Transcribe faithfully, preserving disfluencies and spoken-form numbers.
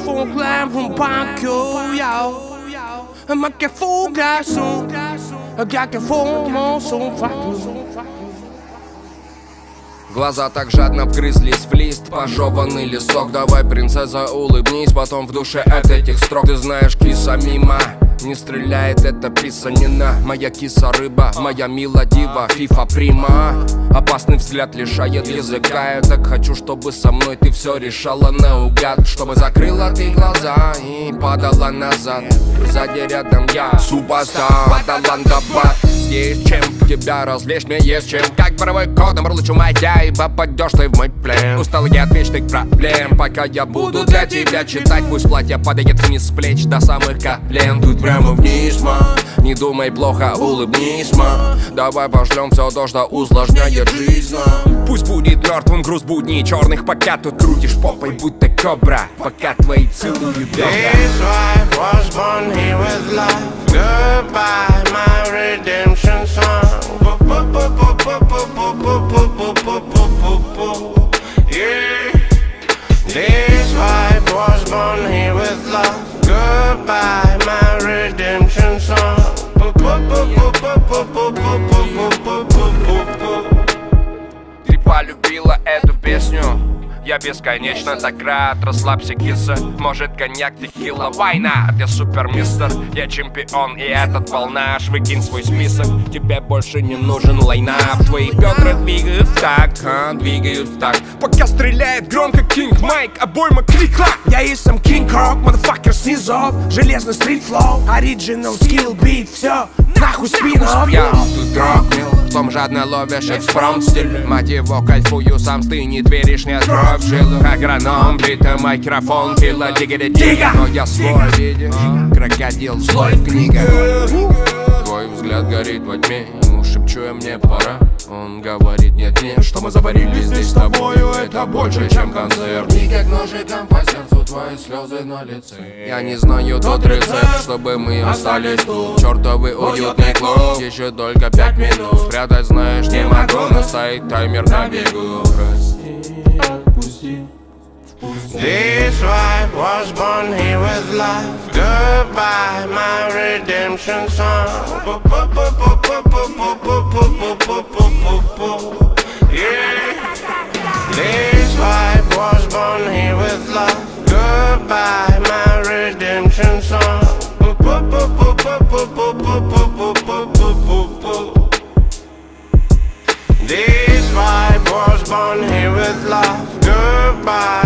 får glam, hun banker, ja. Man kan få glasen, og jeg kan få morsom faktisk. Глаза так жадно вгрызлись в лист, пожеванный лесок. Давай, принцесса, улыбнись, потом в душе от этих строк. Ты знаешь, киса мимо не стреляет, это писанина. Моя киса-рыба, моя мила дива, фифа прима. Опасный взгляд лишает языка. Я так хочу, чтобы со мной ты все решала наугад. Чтобы закрыла ты глаза и падала назад. Сзади рядом я, супостар, Аталанта-бат. Есть чем тебя развлечь, мне есть чем. Как боровой кот, намурлычу моя, ибо попадешь ты в мой плен. Устал я от вечных проблем, пока я буду для тебя читать. Пусть платье падает вниз с плеч до самых колен. Тут прямо вниз, ма, не думай плохо, улыбнись, ма. Давай пошлем все то, что усложняет жизнь, ма. Пусть будет мертвым груз будней черных, пока тут крутишь попой, будто кобра, пока твои целуют бедра. This life was born here with love. Goodbye, my redemption song. Yeah. This life was born here with love. Goodbye, my redemption song. Ты полюбила эту песню, я бесконечно так рад. Расслабься, киса, может коньяк, текила, война. Ты супер мистер, я чемпион, и этот волнаж. Выкинь свой список, тебе больше не нужен лайнап. Твои бедра двигают в такт, а, двигают в такт. Пока стреляет громко Кинг Майк, обойма клик-клак. Я и сам Кинг Крок, motherfucker снизов. Железный стрит-флоу, оригинал скилл-бит. Все, нахуй спинов. Я тут рок-мил, в том жадно ловишь экспромт-стиль. Мать его, кайфую, сам стынет, веришь, не открой в жилу. Агроном, бита, микрофон, килла, дигери-дига. Но я свой, видишь, крокодил, злой в книгах. Твой взгляд горит во тьме, ему шепчу я, мне пора. Он говорит, нет, нет, что мы заварили здесь с тобою, это больше, чем концерт. И как ножиком по сердцу твои слезы на лице. Я не знаю тот рецепт, чтобы мы остались тут. Чертовый уютный клуб, еще только пять минут. Спрятать знаешь не могу, но стоит таймер на бегу. Прости, отпусти. This life was born here with love. Goodbye, my redemption song. Yeah. This life was born here with love. Goodbye, my redemption song. This vibe was born here with love. Goodbye.